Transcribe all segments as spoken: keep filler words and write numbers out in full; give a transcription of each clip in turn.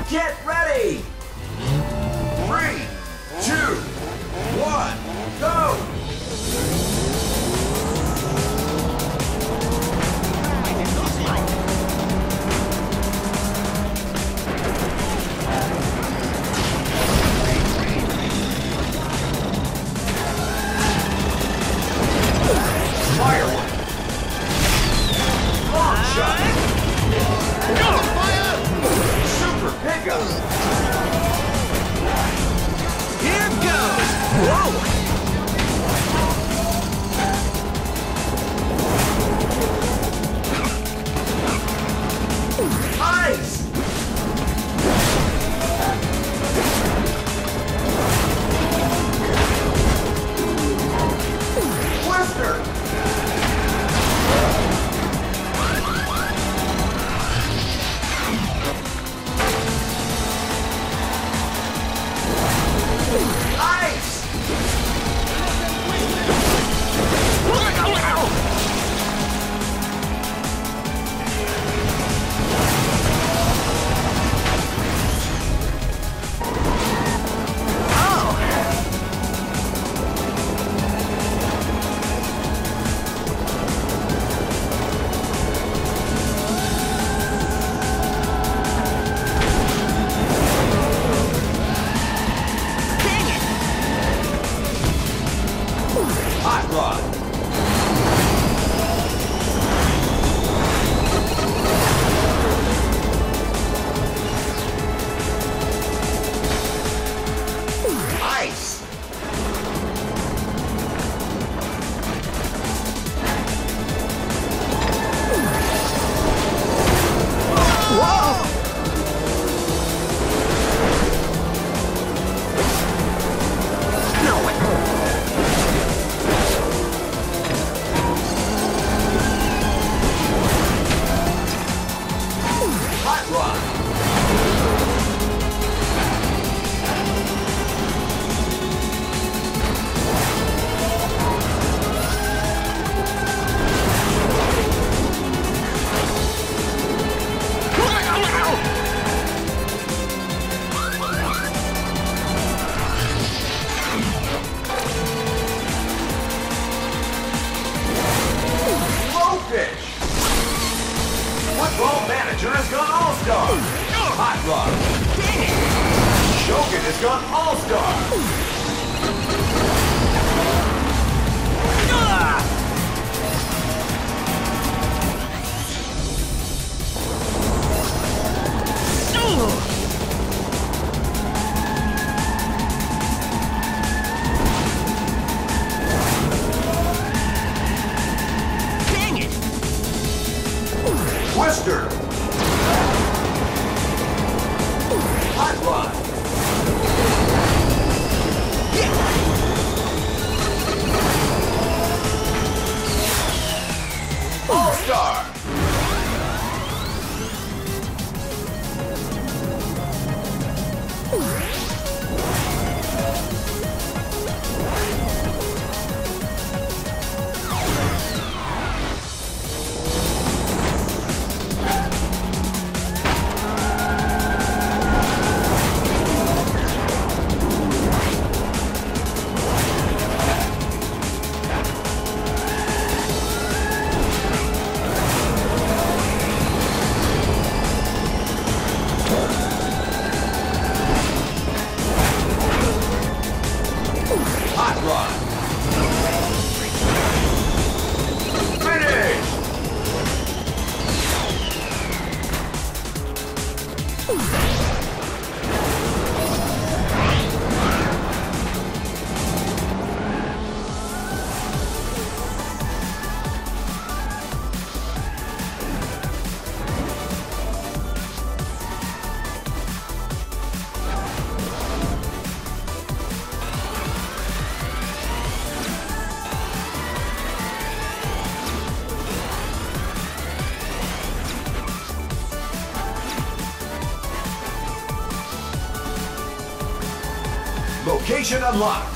Get ready! Three, two, one, go! Firework! Long shot! Go! Fire! Super pickup! Here goes! Whoa! Ice! Twister! Ice! Hot rod! Ice! Whoa! No way! Hot rod! Blowfish! Football manager has gone all-star! Hot rod! Shogun has gone all-star! Dang it! Twister! Hot rod! All-star! Hot rod! Finish! Location unlocked.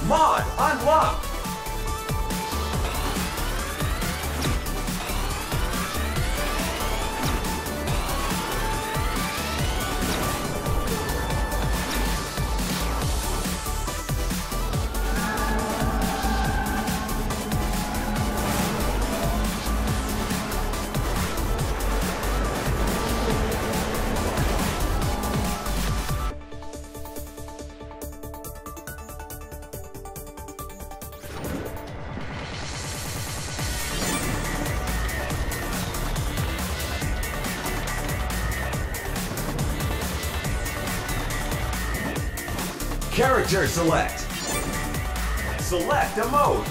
Mod unlocked. Character select. Select a mode.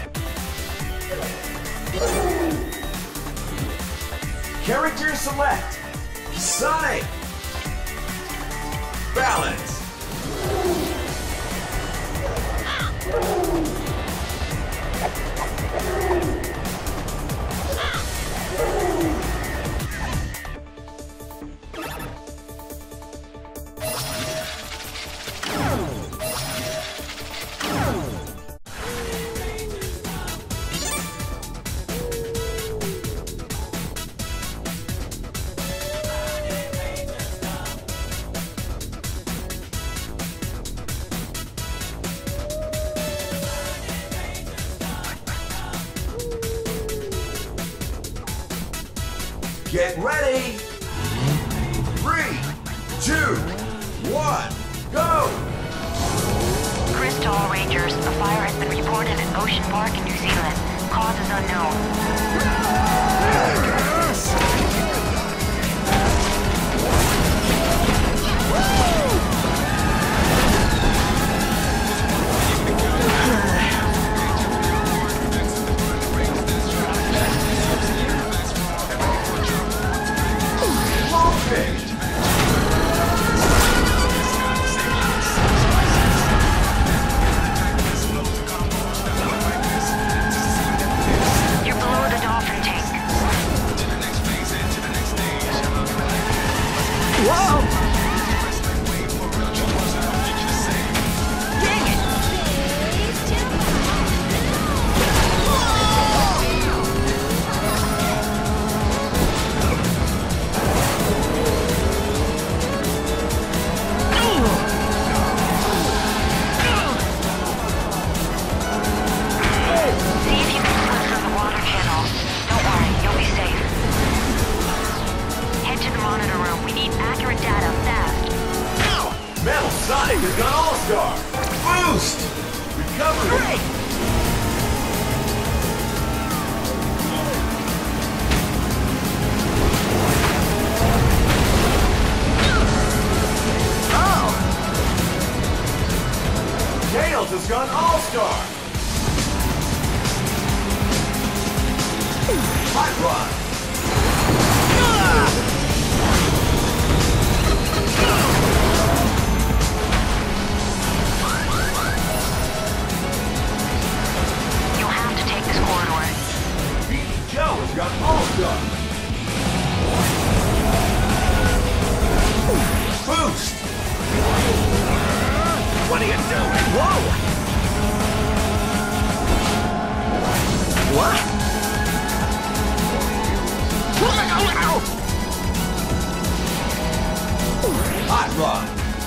Character select. Sonic. Balance. Get ready! Three, two, one, go! Crystal Rangers, a fire has been reported at Ocean Park in New Zealand. Cause is unknown. You're below the dolphin tank. Whoa! Dang it! See if you can swim through the water channel. Don't worry, you'll be safe. Head to the monitor room. We need accurate data fast. Metal Sonic has gone All-Star. Boost! Recovery. Great! Oh! Tails has gone All-Star. Hot Rod. You'll have to take this corridor. Beanie Joe has gone All-Star. Boost! What are you doing? Whoa! What? Hot Rod.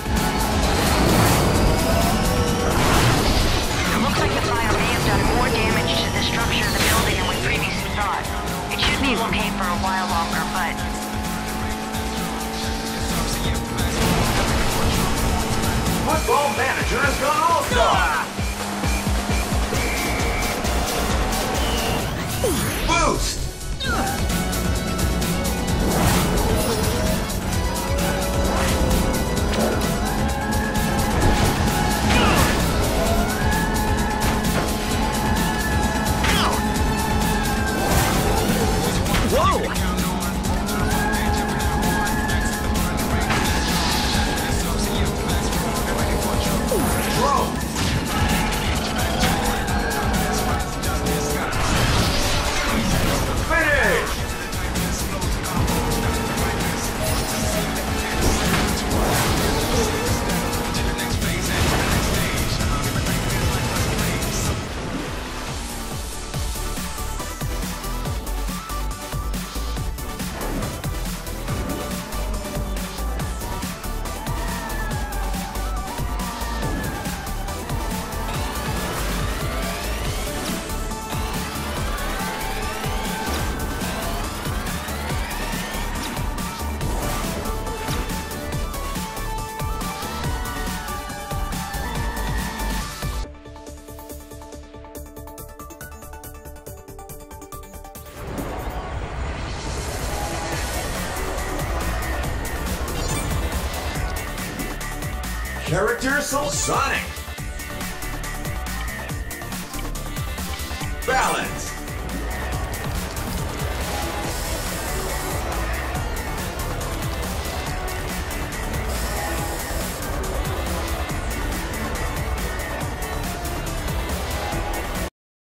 It looks like the fire may have done more damage to the structure of the building than we previously thought. It should be okay for a while longer, but... Football manager has gone All-Star. Boost! Whoa! Drone. Character select. Sonic. Balance.